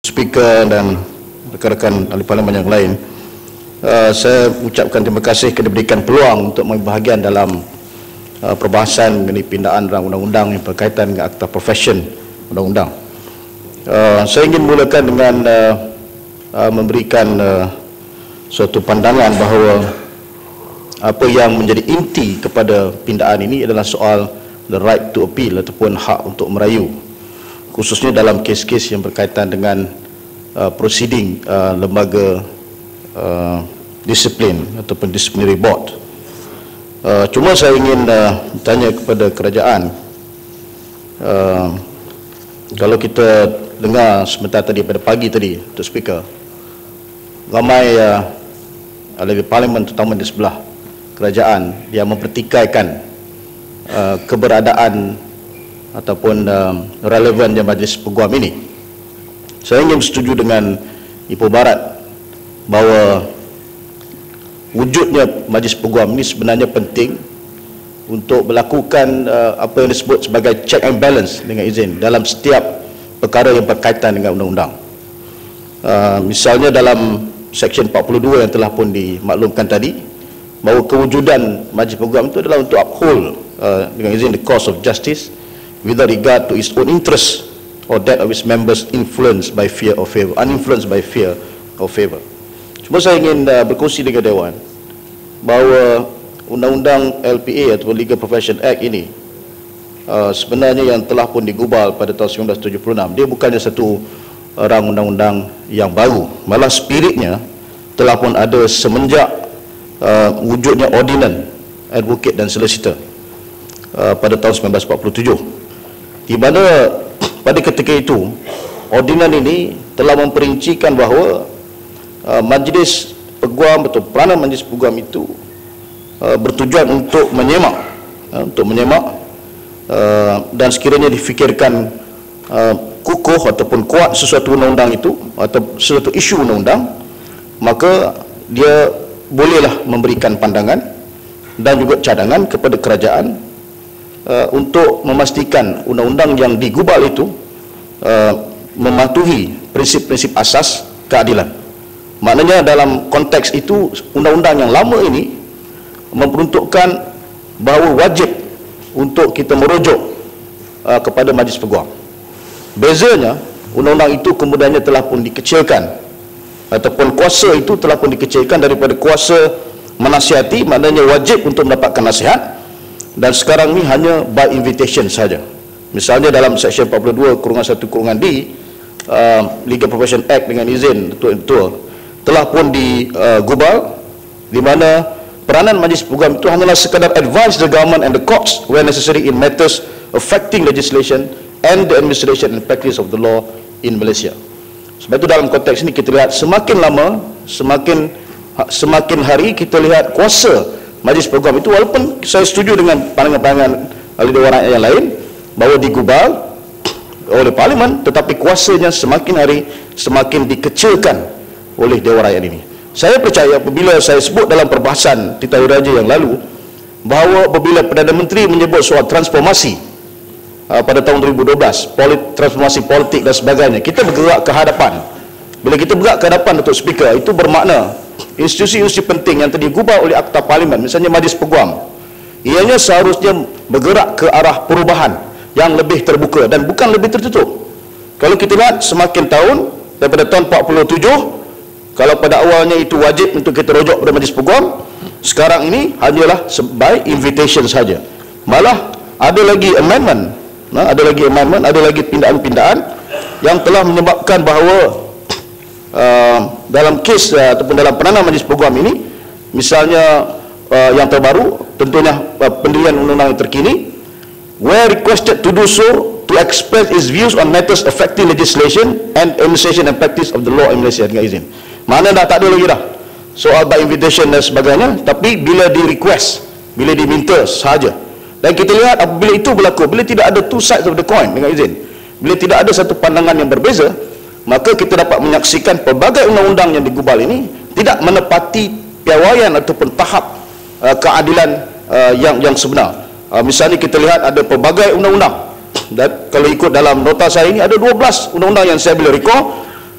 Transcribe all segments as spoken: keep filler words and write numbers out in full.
Speaker dan rekan-rekan ahli parlimen yang lain, uh, saya ucapkan terima kasih kerana diberikan peluang untuk mengambil bahagian dalam uh, perbahasan mengenai pindaan dalam undang-undang yang berkaitan dengan akta profession undang-undang. Uh, saya ingin mulakan dengan uh, uh, memberikan uh, suatu pandangan bahawa apa yang menjadi inti kepada pindaan ini adalah soal the right to appeal ataupun hak untuk merayu, khususnya dalam kes-kes yang berkaitan dengan uh, proceeding uh, lembaga uh, disiplin ataupun disciplinary board. Uh, cuma saya ingin uh, tanya kepada kerajaan, uh, kalau kita dengar sebentar tadi pada pagi tadi, Tuan Speaker, ramai uh, ahli parlimen terutama di sebelah kerajaan yang mempertikaikan uh, keberadaan ataupun uh, relevannya Majlis Peguam ini. Saya ingin setuju dengan Ipoh Barat bahawa wujudnya Majlis Peguam ini sebenarnya penting untuk melakukan uh, apa yang disebut sebagai check and balance dengan izin dalam setiap perkara yang berkaitan dengan undang-undang. Uh, misalnya dalam Seksyen empat puluh dua yang telah pun dimaklumkan tadi, bahawa kewujudan Majlis Peguam itu adalah untuk uphold uh, dengan izin the cause of justice without regard to its own interest or that of its members influenced by fear or favour, uninfluenced by fear or favour. Cuma saya ingin uh, berkongsi dengan Dewan bahawa Undang-Undang L P A atau Legal Profession Act ini uh, sebenarnya yang telah pun digubal pada tahun seribu sembilan ratus tujuh puluh enam, dia bukannya satu rang undang-undang yang baru, malah spiritnya telah pun ada semenjak uh, wujudnya Ordinan Advocate dan Solicitor uh, pada tahun seribu sembilan ratus empat puluh tujuh, di mana pada ketika itu Ordinan ini telah memperincikan bahawa uh, Majlis Peguam atau peranan Majlis Peguam itu uh, bertujuan untuk menyemak uh, untuk menyemak uh, dan sekiranya difikirkan uh, kukuh ataupun kuat sesuatu undang-undang itu atau sesuatu isu undang-undang, maka dia bolehlah memberikan pandangan dan juga cadangan kepada kerajaan uh, untuk memastikan undang-undang yang digubal itu uh, mematuhi prinsip-prinsip asas keadilan. Maknanya dalam konteks itu undang-undang yang lama ini memperuntukkan bahawa wajib untuk kita merujuk uh, kepada Majlis Peguam. Bezanya, undang-undang itu kemudiannya telah pun dikecilkan ataupun kuasa itu telah pun dikecilkan daripada kuasa menasihati, maknanya wajib untuk mendapatkan nasihat, dan sekarang ni hanya by invitation saja. Misalnya dalam Seksyen empat puluh dua kurungan satu kurungan D uh, Legal Profession Act dengan izin Ketua telah pun digubal, uh, di mana peranan Majlis Peguam itu hanyalah sekadar advise the government and the courts where necessary in matters affecting legislation and the administration and practice of the law in Malaysia. Sebab itu dalam konteks ini kita lihat semakin lama, semakin semakin hari kita lihat kuasa Majlis Peguam itu, walaupun saya setuju dengan pandangan-pandangan ahli dewan rakyat yang lain bahawa digubal oleh parlimen, tetapi kuasanya semakin hari semakin dikecilkan oleh dewan rakyat ini. Saya percaya apabila saya sebut dalam perbahasan Tita Raja yang lalu bahawa apabila Perdana Menteri menyebut soal transformasi Uh, pada tahun dua ribu dua belas, polit, transformasi politik dan sebagainya, kita bergerak ke hadapan. Bila kita bergerak ke hadapan, Datuk Speaker, itu bermakna institusi-institusi penting yang tadi digubal oleh Akta Parlimen, misalnya Majlis Peguam, ianya seharusnya bergerak ke arah perubahan yang lebih terbuka dan bukan lebih tertutup. Kalau kita lihat semakin tahun, daripada tahun empat puluh tujuh, kalau pada awalnya itu wajib untuk kita rujuk pada Majlis Peguam, sekarang ini hanyalah by invitation saja. Malah ada lagi amendment, Nah, ada lagi amendment, ada lagi pindaan-pindaan yang telah menyebabkan bahawa uh, dalam kes uh, ataupun dalam peranan Majlis Peguam ini, misalnya uh, yang terbaru, tentunya uh, pendirian undang-undang yang terkini, where requested to do so to express its views on matters affecting legislation and administration and practice of the law in Malaysia, dengan izin. Mana dah tak ada lagi dah soal by invitation dan sebagainya, tapi bila di request, bila diminta sahaja. Dan kita lihat apabila itu berlaku, bila tidak ada two sides of the coin, dengan izin, bila tidak ada satu pandangan yang berbeza, maka kita dapat menyaksikan pelbagai undang-undang yang digubal ini tidak menepati piawaian ataupun tahap uh, keadilan uh, yang yang sebenar. Uh, misalnya kita lihat ada pelbagai undang-undang, dan kalau ikut dalam nota saya ini ada dua belas undang-undang yang saya boleh recall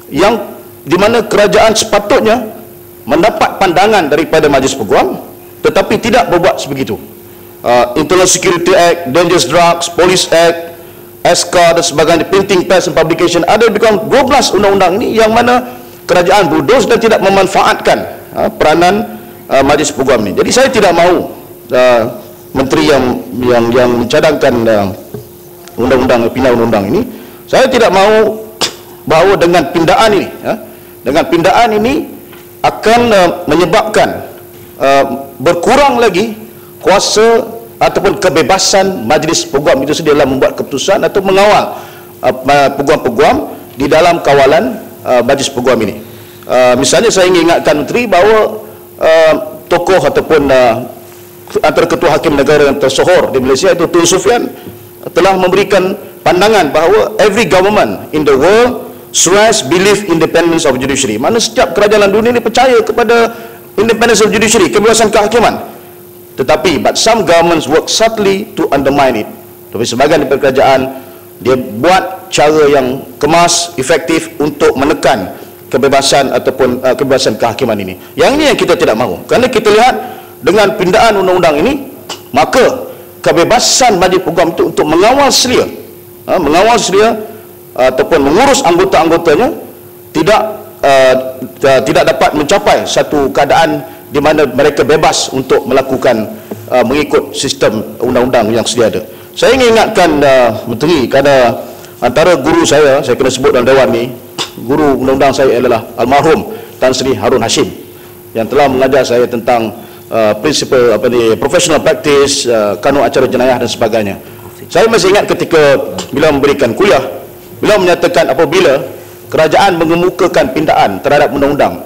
yang di mana kerajaan sepatutnya mendapat pandangan daripada Majlis Peguam tetapi tidak berbuat sebegitu. uh, Internal Security Act, Dangerous Drugs, Police Act, S K A dan sebagainya, Printing, Press and Publication, ada lebih kurang dua belas undang-undang ini yang mana kerajaan bulldoze dan tidak memanfaatkan uh, peranan uh, Majlis Peguam ini. Jadi saya tidak mahu uh, menteri yang yang yang mencadangkan uh, undang-undang pindah undang-undang ini, saya tidak mahu bahawa dengan pindaan ini uh, dengan pindaan ini akan uh, menyebabkan uh, berkurang lagi kuasa ataupun kebebasan Majlis Peguam itu sendiri dalam membuat keputusan atau mengawal uh, peguam-peguam di dalam kawalan uh, Majlis Peguam ini. Uh, misalnya saya ingin ingatkan Menteri bahawa uh, tokoh ataupun uh, antara ketua hakim negara yang tersohor di Malaysia itu Tun Sufyan telah memberikan pandangan bahawa every government in the world strives believe independence of judiciary. Mana setiap kerajaan dunia ini percaya kepada independence of judiciary, kebebasan kehakiman. Tetapi but some governments work subtly to undermine it. Tapi sebahagian daripada kerajaan dia buat cara yang kemas, efektif untuk menekan kebebasan ataupun uh, kebebasan kehakiman ini. Yang ini yang kita tidak mahu. Kerana kita lihat dengan pindaan undang-undang ini, maka kebebasan Majlis Peguam itu untuk mengawal selia, uh, mengawal selia uh, ataupun mengurus anggota-anggotanya tidak uh, tidak dapat mencapai satu keadaan di mana mereka bebas untuk melakukan uh, mengikut sistem undang-undang yang sedia ada. Saya ingin ingatkan uh, Menteri, kerana antara guru saya, saya kena sebut dalam dewan ni, guru undang-undang saya adalah almarhum Tan Sri Harun Hashim yang telah mengajar saya tentang uh, prinsipal apa ni, professional practice, uh, kanun acara jenayah dan sebagainya. Saya masih ingat ketika beliau memberikan kuliah, beliau menyatakan apabila kerajaan mengemukakan pindaan terhadap undang-undang,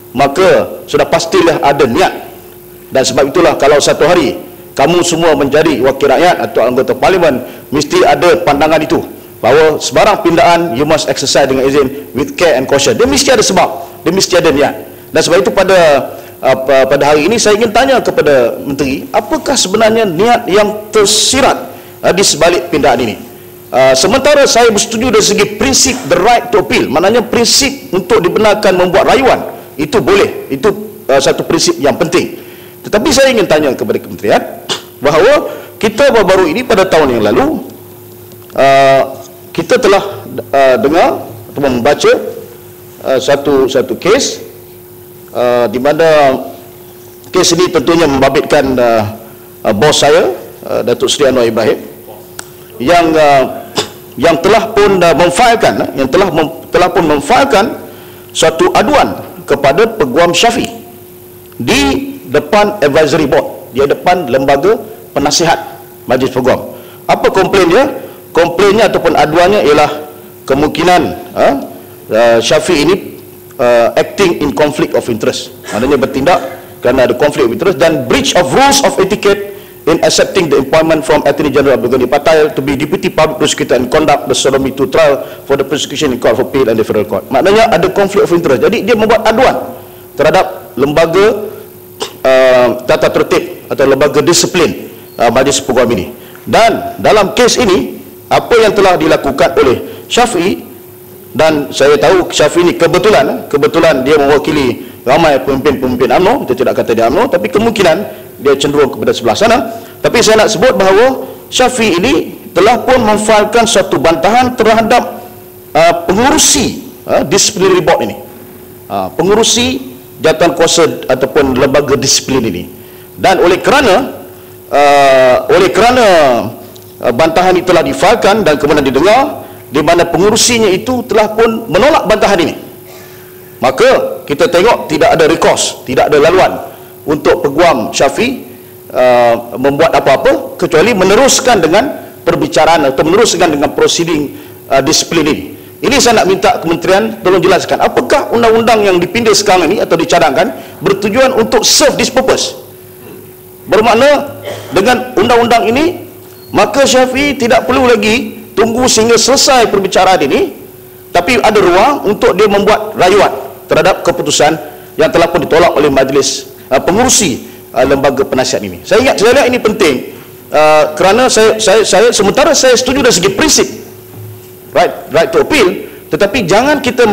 maka sudah pastilah ada niat. Dan sebab itulah kalau satu hari kamu semua menjadi wakil rakyat atau anggota parlimen, mesti ada pandangan itu bahawa sebarang pindaan you must exercise dengan izin with care and caution. Dia mesti ada sebab, dia mesti ada niat. Dan sebab itu pada uh, pada hari ini saya ingin tanya kepada Menteri, apakah sebenarnya niat yang tersirat uh, di sebalik pindaan ini? Uh, sementara saya bersetuju dari segi prinsip the right to appeal, maknanya prinsip untuk dibenarkan membuat rayuan, itu boleh, itu uh, satu prinsip yang penting. Tetapi saya ingin tanya kepada kementerian bahawa kita baru-baru ini pada tahun yang lalu uh, kita telah uh, dengar atau membaca uh, satu satu kes uh, di mana kes ini tentunya membabitkan uh, uh, bos saya, uh, Datuk Seri Anwar Ibrahim, yang uh, yang telah pun uh, memfailkan uh, yang telah mem, telah pun memfailkan suatu aduan kepada Peguam Syafiee di depan advisory board, di depan lembaga penasihat Majlis Peguam. Apa komplain dia? Komplainnya ataupun aduannya ialah kemungkinan uh, uh, Syafiee ini uh, acting in conflict of interest, maknanya bertindak kerana ada conflict of interest dan breach of rules of etiquette in accepting the appointment from Attorney General Abdul Ghani Patel to be Deputy Public Prosecutor and conduct the sodomy to trial for the prosecution in Court of Appeal and the Federal Court. Maknanya ada conflict of interest. Jadi dia membuat aduan terhadap lembaga uh, tata tertib atau lembaga disiplin uh, Majlis Peguam ini. Dan dalam kes ini, apa yang telah dilakukan oleh Syafiee, dan saya tahu Syafiee ini kebetulan kebetulan dia mewakili ramai pemimpin-pemimpin U M N O, kita tidak kata dia U M N O, tapi kemungkinan dia cenderung kepada sebelah sana. Tapi saya nak sebut bahawa Syafiee ini telah pun memfailkan suatu bantahan terhadap uh, pengurusi uh, disciplinary board ini, uh, pengurusi jawatan kuasa ataupun lembaga disiplin ini. Dan oleh kerana uh, oleh kerana uh, bantahan ini telah difailkan dan kemudian didengar, di mana pengurusinya itu telah pun menolak bantahan ini, maka kita tengok tidak ada recourse, tidak ada laluan untuk Peguam Syafiee uh, membuat apa-apa kecuali meneruskan dengan perbicaraan atau meneruskan dengan proceeding uh, disiplin ini. Ini saya nak minta kementerian tolong jelaskan, apakah undang-undang yang dipindah sekarang ini atau dicadangkan bertujuan untuk serve this purpose? Bermakna dengan undang-undang ini maka Syafiee tidak perlu lagi tunggu sehingga selesai perbicaraan ini, tapi ada ruang untuk dia membuat rayuan terhadap keputusan yang telah pun ditolak oleh majlis uh, pengurusi uh, lembaga penasihat ini. Saya ingat, saya lihat ini penting uh, kerana saya, saya, saya sementara saya setuju dari segi prinsip right, right to appeal, tetapi jangan kita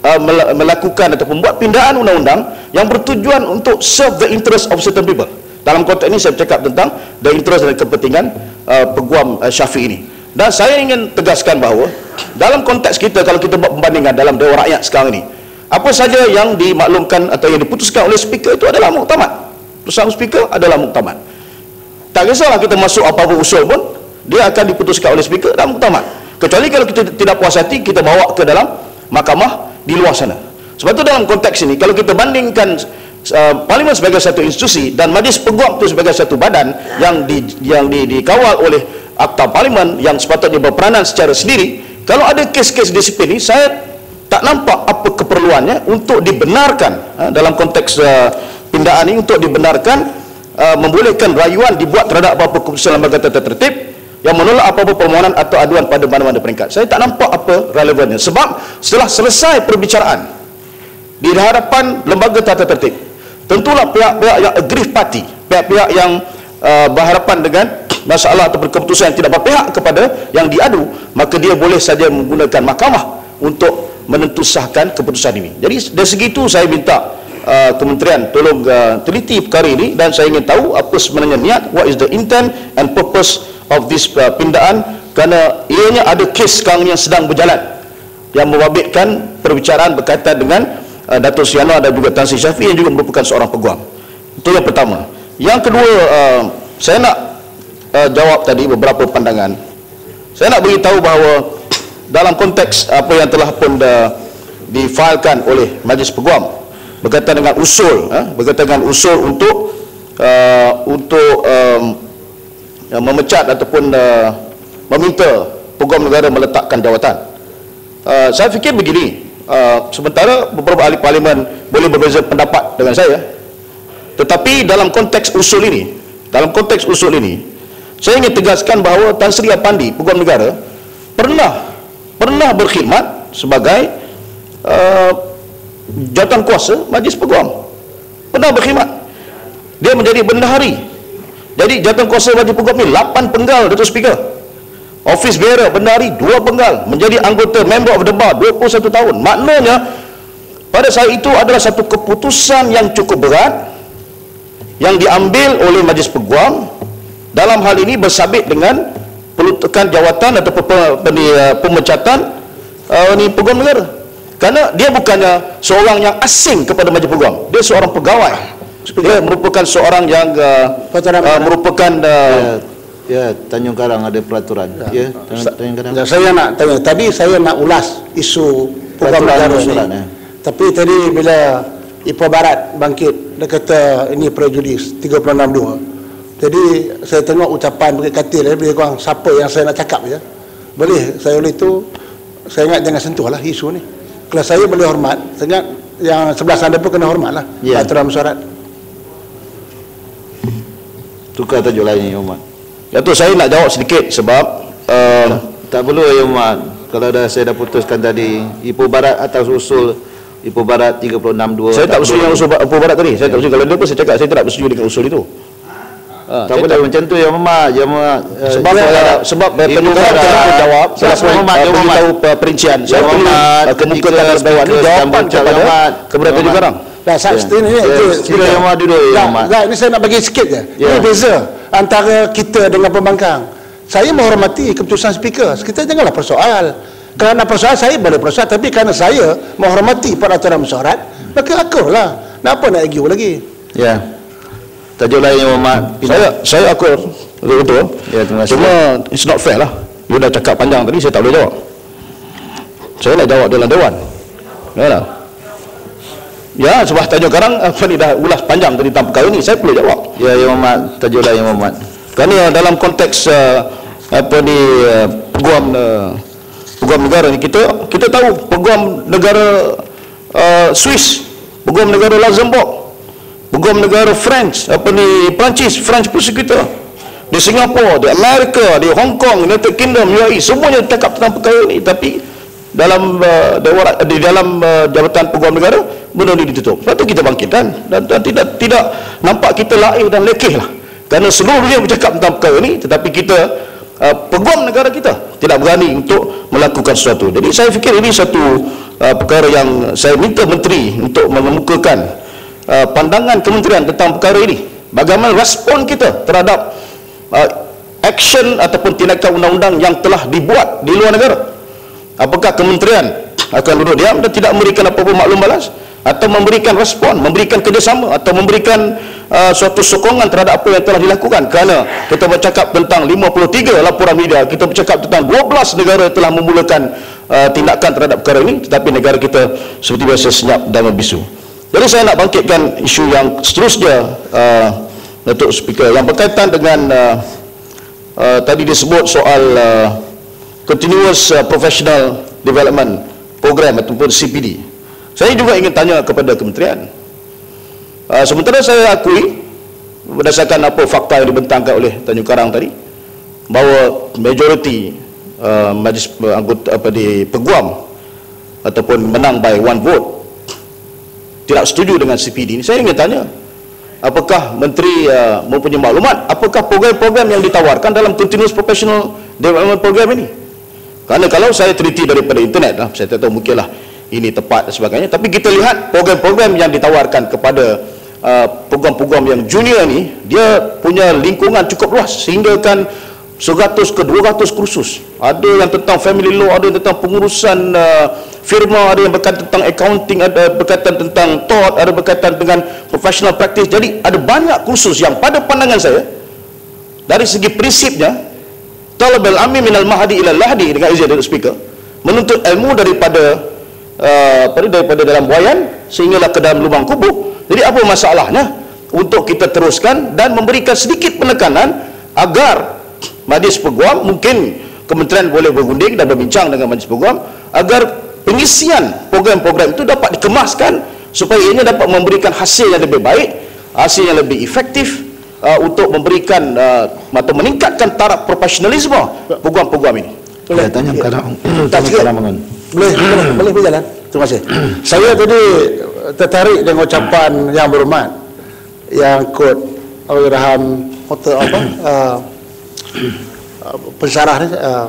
uh, melakukan atau membuat pindaan undang-undang yang bertujuan untuk serve the interest of certain people. Dalam konteks ini saya bercakap tentang the interest dan kepentingan uh, Peguam uh, Syafiq ini. Dan saya ingin tegaskan bahawa dalam konteks kita, kalau kita buat pembandingan dalam Dewan Rakyat sekarang ini, apa saja yang dimaklumkan atau yang diputuskan oleh speaker itu adalah muktamad. Putusan speaker adalah muktamad. Tak kisahlah kita masuk apa-apa usul pun, dia akan diputuskan oleh speaker dan muktamad. Kecuali kalau kita tidak puas hati, kita bawa ke dalam mahkamah di luar sana. Sebab itu dalam konteks ini, kalau kita bandingkan uh, Parlimen sebagai satu institusi dan Majlis Peguam itu sebagai satu badan yang di, yang di, dikawal oleh Akta Parlimen yang sepatutnya berperanan secara sendiri, kalau ada kes-kes disiplin ini, saya tak nampak apa keperluannya untuk dibenarkan uh, dalam konteks uh, pindaan ini, untuk dibenarkan uh, membolehkan rayuan dibuat terhadap apa-apa keputusan lembaga tata tertib yang menolak apa-apa permohonan atau aduan pada mana-mana peringkat. Saya tak nampak apa relevannya. Sebab setelah selesai perbicaraan di hadapan lembaga tata tertib, tentulah pihak-pihak yang agree party, pihak-pihak yang uh, berhadapan dengan masalah atau keputusan yang tidak berpihak kepada yang diadu, maka dia boleh saja menggunakan mahkamah untuk menentusahkan keputusan ini. Jadi dari segi itu saya minta uh, kementerian tolong uh, teliti perkara ini, dan saya ingin tahu apa sebenarnya niat, what is the intent and purpose of this uh, pindaan, kerana ianya ada kes sekarang yang sedang berjalan yang membabitkan perbicaraan berkaitan dengan uh, Dato' Sri Anwar dan juga Tan Sri Syafiq yang juga merupakan seorang peguam. Itu yang pertama. Yang kedua, uh, saya nak uh, jawab tadi beberapa pandangan. Saya nak beritahu bahawa dalam konteks apa yang telah pun uh, difailkan oleh Majlis Peguam berkaitan dengan usul, uh, berkaitan dengan usul untuk uh, untuk um, memecat ataupun uh, meminta Peguam Negara meletakkan jawatan. Uh, saya fikir begini, uh, sementara beberapa ahli parlimen boleh berbeza pendapat dengan saya, tetapi dalam konteks usul ini, dalam konteks usul ini, saya ingin tegaskan bahawa Tan Sri Apandi, Peguam Negara, pernah pernah berkhidmat sebagai uh, jawatan kuasa Majlis Peguam. Pernah berkhidmat. Dia menjadi bendahari. Jadi jawatan kuasa Majlis Peguam ini lapan penggal, Dato' Speaker. Office bearer, bendahari dua penggal, menjadi anggota member of the bar dua puluh satu tahun. Maknanya pada saat itu adalah satu keputusan yang cukup berat yang diambil oleh Majlis Peguam dalam hal ini bersabit dengan perlukan jawatan atau pemecatan uh, ni Peguam Negara. Kerana dia bukannya seorang yang asing kepada Majlis Peguam, dia seorang pegawai. Dia merupakan seorang yang uh, uh, merupakan uh, ya, ya, Tanjung Karang ada peraturan. Ya, ya Tanjung Karang. Ya, saya nak tanya, tadi saya nak ulas isu Peguam Negara ni. Ya. Tapi tadi bila Ipoh Barat bangkit, dia kata ini prejudis tiga puluh enam dua. Jadi saya tengok ucapan Bukit Katil, dia beri korang siapa yang saya nak cakap ya. Boleh saya oleh itu, saya ingat jangan sentuh lah isu ni. Kalau saya boleh hormat, saya ingat yang sebelah sana pun kena hormat lah. Ya. Aturan mesyuarat. Tukar tajuk lain ya Umat. Ya tu saya nak jawab sedikit sebab uh, tak, tak perlu ya Umat. Kalau dah saya dah putuskan tadi, Ipoh Barat atas usul Ipoh Barat tiga puluh enam dua. Saya tak bersetuju dengan usul Ipoh Barat tadi. Saya ya. tak bersetuju. Kalau dia pun saya cakap saya tidak bersetuju dengan usul itu. Ha, tak boleh macam tu ya Mama. Ya Mama. Sebab uh, sebab Ipoh Barat telah jawab, saya Mama dia tahu perincian. Saya perlu kemukakan dalam dewan ini jawapan kepada kepada Tanjung Karang. Dah saat ini sila yang Mama duduk ya Mama. Dah ini saya nak bagi sikit je. Ini beza antara kita dengan pembangkang. Saya menghormati keputusan speaker. Kita janganlah persoal. Kerana persoal saya boleh persoal, tapi kerana saya menghormati peraturan mesyuarat, maka akurlah. Kenapa nak argue lagi? Ya. Tajuk lain yang Mama. Saya saya akur betul-betul. Ya, terima kasih. Cuma it's not fair lah. You dah cakap panjang tadi, saya tak boleh jawab. Saya nak jawab dalam dewan. Yalah. Ya, sebab Tanjung Karang apa ni dah ulas panjang tadi tentang perkara ni, saya perlu jawab. Ya, ya Mama. Tajuk lain yang Mama. Kerana dalam konteks uh, apa ni uh, peguam uh, peguam negara ni, kita kita tahu peguam negara uh, Swiss, peguam negara Luxembourg, peguam negara French, apa ni Perancis, French prosecutor, di Singapura, di Amerika, di Hong Kong, United Kingdom, U A E, semuanya cakap tentang perkara ini, tapi dalam uh, di dalam uh, jabatan peguam negara benda ini ditutup. Sebab itu kita bangkitkan dan, dan tidak tidak nampak kita lain dan lekeh lah. Kerana seluruh dunia bercakap tentang perkara ini, tetapi kita uh, peguam negara kita tidak berani untuk melakukan sesuatu. Jadi saya fikir ini satu uh, perkara yang saya minta menteri untuk mengemukakan uh, pandangan kementerian tentang perkara ini. Bagaimana respon kita terhadap uh, action ataupun tindakan undang-undang yang telah dibuat di luar negara. Apakah kementerian akan duduk diam dan tidak memberikan apa-apa maklum balas, atau memberikan respon, memberikan kerjasama, atau memberikan uh, suatu sokongan terhadap apa yang telah dilakukan? Kerana kita bercakap tentang lima puluh tiga laporan media, kita bercakap tentang dua belas negara telah memulakan uh, tindakan terhadap perkara ini, tetapi negara kita seperti biasa senyap dan membisu. Jadi saya nak bangkitkan isu yang seterusnya, uh, Datuk Speaker, yang berkaitan dengan uh, uh, tadi disebut soal uh, Continuous uh, Professional Development Program ataupun C P D. Saya juga ingin tanya kepada kementerian. Uh, sementara saya akui berdasarkan apa fakta yang dibentangkan oleh Tanjung Karang tadi, bahawa majoriti uh, majlis uh, anggota apa di peguam ataupun menang by one vote tidak setuju dengan C P D ini. Saya ingin tanya, apakah menteri uh, mempunyai maklumat apakah program-program yang ditawarkan dalam Continuous Professional Development Program ini? Kerana kalau saya teliti daripada internet lah, saya tak tahu mungkinlah ini tepat dan sebagainya, tapi kita lihat program-program yang ditawarkan kepada uh, program-program yang junior ni, dia punya lingkungan cukup luas sehingga kan seratus ke dua ratus kursus. Ada yang tentang family law, ada yang tentang pengurusan uh, firma, ada yang berkaitan tentang accounting, ada berkaitan tentang tort, ada berkaitan dengan professional practice. Jadi ada banyak kursus yang pada pandangan saya dari segi prinsipnya talabul ilmi minal mahdi ilal lahdi, dengan izin Datuk Speaker, menuntut ilmu daripada uh, daripada dalam buayan sehinggalah ke dalam lubang kubur. Jadi apa masalahnya untuk kita teruskan dan memberikan sedikit penekanan agar Majlis Peguam, mungkin kementerian boleh berunding dan berbincang dengan Majlis Peguam agar pengisian program-program itu dapat dikemaskan supaya ini dapat memberikan hasil yang lebih baik, hasil yang lebih efektif, Uh, untuk memberikan uh, atau meningkatkan taraf profesionalisme program-program ini. Boleh tanya ya. Kadang tak sikit. Boleh, boleh, boleh berjalan. Terima kasih. Saya tadi tertarik dengan ucapan yang berhormat yang kod Allahyarham Hotel apa uh, pensarah ni uh,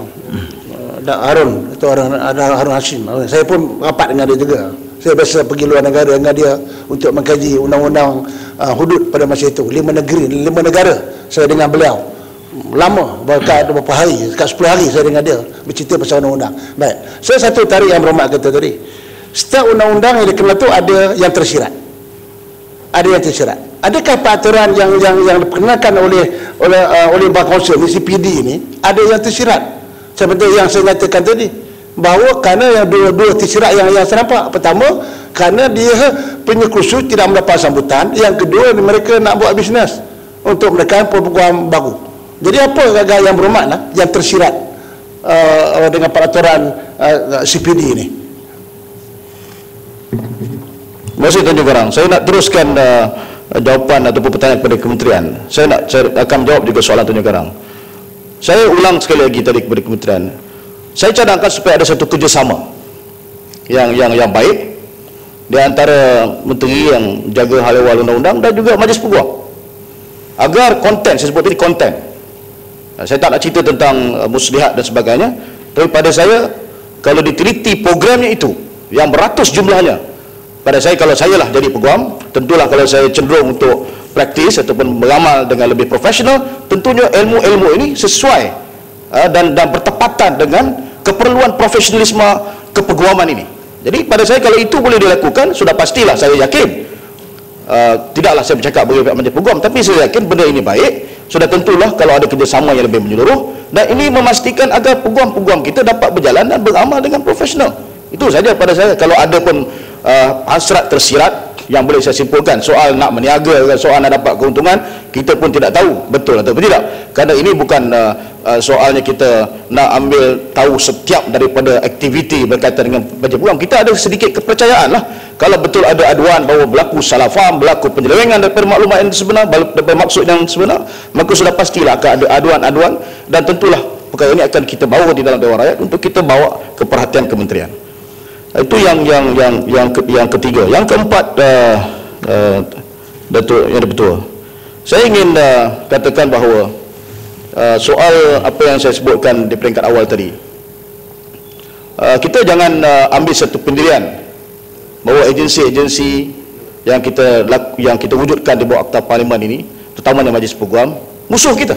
Harun, itu Harun, Harun Hashim. Saya pun rapat dengan dia juga. Saya biasa pergi luar negara dengan dia untuk mengkaji undang-undang uh, hudud pada masa itu. Lima negeri, lima negara saya dengan beliau. Lama, berkat beberapa hari, dekat sepuluh hari saya dengan dia bercerita pasal undang-undang. Baik, saya satu tarik yang berhormat kata tadi. Setiap undang-undang yang dikenal itu ada yang tersirat. Ada yang tersirat. Adakah peraturan yang yang yang diperkenalkan oleh oleh uh, oleh Bank Kaunsel C P D ini ada yang tersirat? Seperti yang saya nyatakan tadi, bahawa kerana yang dua-dua tersirat yang yang saya nampak. Pertama, kerana dia punya kursus tidak mendapat sambutan. Yang kedua, mereka nak buat bisnes untuk mereka program baru. Jadi apa gagal yang berhormat lah, yang tersirat uh, dengan peraturan uh, C P D ini? Terima kasih Tanjung Karang. Saya nak teruskan uh, jawapan ataupun pertanyaan kepada kementerian. Saya nak saya akan menjawab juga soalan Tanjung Karang. Saya ulang sekali lagi tadi kepada kementerian. Saya cadangkan supaya ada satu kerjasama yang yang yang baik di antara menteri yang jaga hal ehwal undang-undang dan juga Majlis Peguam, agar konten, saya sebut tadi konten, saya tak nak cerita tentang uh, muslihat dan sebagainya, tapi pada saya kalau diteliti programnya itu yang beratus jumlahnya, pada saya kalau saya lah jadi peguam, tentulah kalau saya cenderung untuk praktis ataupun beramal dengan lebih profesional, tentunya ilmu-ilmu ini sesuai dan dan bertepatan dengan keperluan profesionalisme kepeguaman ini. Jadi pada saya kalau itu boleh dilakukan, sudah pastilah saya yakin, uh, tidaklah saya bercakap bagi pihak Majlis Peguam, tapi saya yakin benda ini baik. Sudah tentulah kalau ada kerjasama yang lebih menyeluruh, dan ini memastikan agar peguam-peguam kita dapat berjalan dan beramal dengan profesional. Itu saja pada saya. Kalau ada pun uh, hasrat tersirat yang boleh saya simpulkan, soal nak meniaga, soal nak dapat keuntungan, kita pun tidak tahu betul atau tidak, kerana ini bukan uh, uh, soalnya kita nak ambil tahu setiap daripada aktiviti berkaitan dengan Majlis Peguam. Kita ada sedikit kepercayaan lah, kalau betul ada aduan bahawa berlaku salah faham, berlaku penyelewengan daripada maklumat yang sebenar, daripada maksud yang sebenar, maka sudah pastilah akan ada aduan-aduan, dan tentulah perkara ini akan kita bawa di dalam Dewan Rakyat untuk kita bawa ke perhatian kementerian. Itu yang yang yang yang ke, yang ketiga. Yang keempat, uh, uh, Datuk Yang Dipertua, saya ingin uh, katakan bahawa uh, soal apa yang saya sebutkan di peringkat awal tadi, uh, kita jangan uh, ambil satu pendirian bahawa agensi-agensi yang kita yang kita wujudkan di bawah Akta Parlimen ini, terutamanya Majlis Peguam, musuh kita.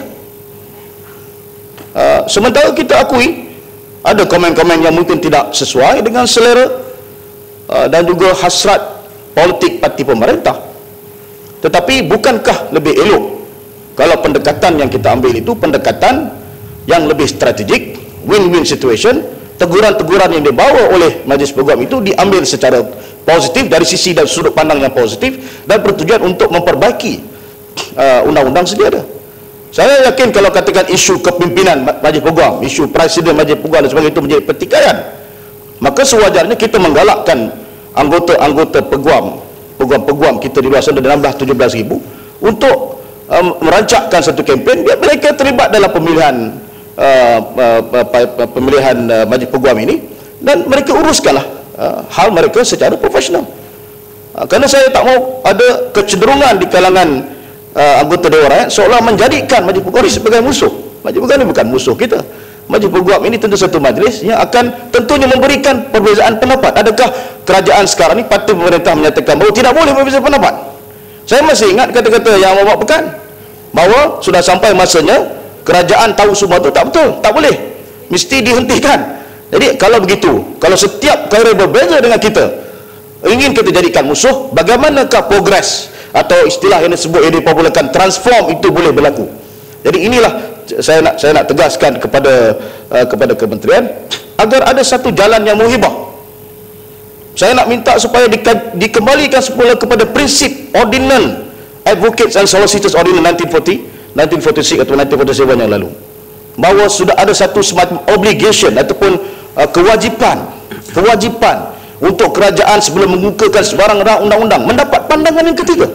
Uh, sementara kita akui ada komen-komen yang mungkin tidak sesuai dengan selera uh, dan juga hasrat politik parti pemerintah. Tetapi bukankah lebih elok kalau pendekatan yang kita ambil itu pendekatan yang lebih strategik, win-win situation, teguran-teguran yang dibawa oleh Majlis Peguam itu diambil secara positif dari sisi dan sudut pandang yang positif dan bertujuan untuk memperbaiki uh, undang-undang sedia ada. Saya yakin kalau katakan isu kepimpinan Majlis Peguam, isu presiden Majlis Peguam dan sebagainya itu menjadi pertikaian, maka sewajarnya kita menggalakkan anggota-anggota peguam, peguam-peguam kita di luar sana enam belas tujuh belas ribu untuk um, merancangkan satu kempen biar mereka terlibat dalam pemilihan uh, uh, uh, pemilihan uh, Majlis Peguam ini, dan mereka uruskanlah uh, hal mereka secara profesional. Uh, kerana saya tak mau ada kecenderungan di kalangan Uh, anggota Dewan Rakyat seolah menjadikan Majlis Peguam ini sebagai musuh. Majlis Peguam ini bukan musuh kita. Majlis Peguam ini tentu satu majlis yang akan tentunya memberikan perbezaan pendapat. Adakah kerajaan sekarang ini, parti pemerintah menyatakan bahawa tidak boleh berbeza pendapat? Saya masih ingat kata-kata yang Bapak Pekan bahawa sudah sampai masanya kerajaan tahu semua itu. Tak betul, tak boleh, mesti dihentikan. Jadi kalau begitu, kalau setiap perkara berbeza dengan kita ingin kita jadikan musuh, bagaimanakah progres atau istilah yang disebut yang dipopularkan transform itu boleh berlaku? Jadi inilah saya nak saya nak tegaskan kepada uh, kepada kementerian agar ada satu jalan yang muhibah. Saya nak minta supaya di, dikembalikan semula kepada prinsip Ordinance Advocates and Solicitors Ordinance nineteen forty, nineteen forty-six atau nineteen forty-seven yang lalu, bahawa sudah ada satu semacam obligation ataupun uh, kewajipan kewajipan untuk kerajaan sebelum mengukakan sebarang undang-undang mendapat pandangan yang ketiga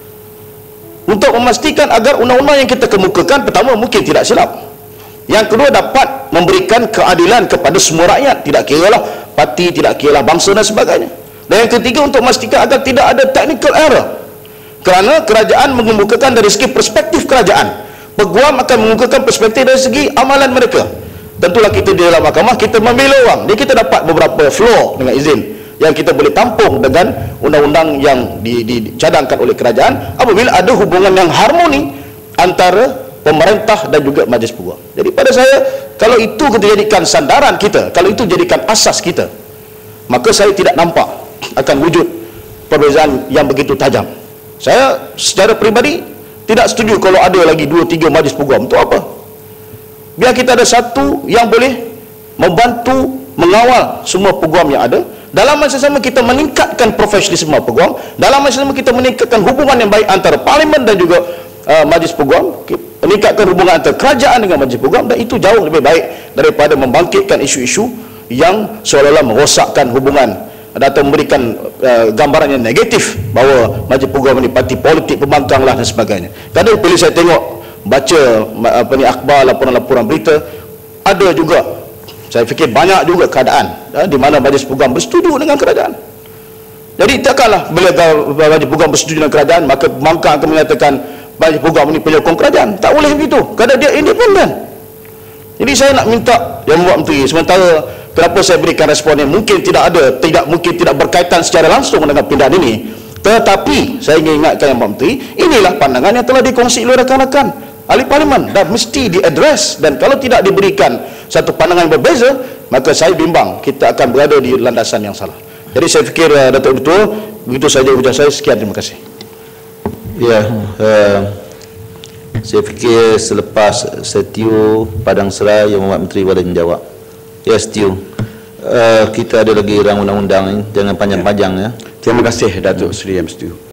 untuk memastikan agar undang-undang yang kita kemukakan, pertama mungkin tidak silap, yang kedua dapat memberikan keadilan kepada semua rakyat, tidak kiralah parti, tidak kiralah bangsa dan sebagainya, dan yang ketiga untuk memastikan agar tidak ada technical error, kerana kerajaan mengemukakan dari segi perspektif kerajaan, peguam akan mengemukakan perspektif dari segi amalan mereka. Tentulah kita di dalam mahkamah kita membela orang, jadi kita dapat beberapa floor dengan izin yang kita boleh tampung dengan undang-undang yang di, di, dicadangkan oleh kerajaan apabila ada hubungan yang harmoni antara pemerintah dan juga Majlis Peguam. Jadi pada saya, kalau itu kita jadikan sandaran kita, kalau itu jadikan asas kita, maka saya tidak nampak akan wujud perbezaan yang begitu tajam. Saya secara peribadi tidak setuju kalau ada lagi dua tiga Majlis Peguam. Untuk apa? Biar kita ada satu yang boleh membantu mengawal semua peguam yang ada. Dalam masa sama kita meningkatkan profesionalisme peguam, dalam masa sama kita meningkatkan hubungan yang baik antara Parlimen dan juga uh, Majlis Peguam, meningkatkan hubungan antara kerajaan dengan Majlis Peguam, dan itu jauh lebih baik daripada membangkitkan isu-isu yang seolah-olah merosakkan hubungan atau memberikan uh, gambaran yang negatif bahawa Majlis Peguam ini parti politik pembangkang lah dan sebagainya. Kadang bila saya tengok baca apa ni akhbar, laporan-laporan berita, ada juga, saya fikir banyak juga keadaan ya, di mana Majlis Peguam bersetuju dengan kerajaan. Jadi takkanlah bila Majlis Peguam bersetuju dengan kerajaan maka pembangkang akan menyatakan Majlis Peguam ini penyokong kerajaan. Tak boleh begitu, kerana dia independen. Jadi saya nak minta Yang Membuat Menteri, sementara kenapa saya berikan respon yang mungkin tidak ada, tidak mungkin tidak berkaitan secara langsung dengan pindahan ini, tetapi saya ingin ingatkan Yang Membuat Menteri, inilah pandangan yang telah dikongsi oleh rakan-rakan ahli Parlimen dan mesti diadres, dan kalau tidak diberikan satu pandangan yang berbeza, maka saya bimbang kita akan berada di landasan yang salah. Jadi saya fikir uh, Datuk Ketua, begitu saja ucapan saya. Sekian, terima kasih. Ya, uh, saya fikir selepas Setio Padang Serah, Yang Membuat Menteri boleh menjawab. Ya, Setio, uh, kita ada lagi rang undang-undang, jangan panjang-panjang ya. Terima kasih Datuk Seri M. Setio.